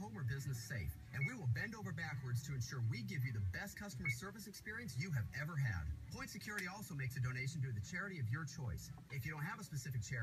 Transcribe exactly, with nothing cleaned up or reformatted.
home or business safe, and we will bend over backwards to ensure we give you the best customer service experience you have ever had. Point Security also makes a donation to the charity of your choice. If you don't have a specific charity,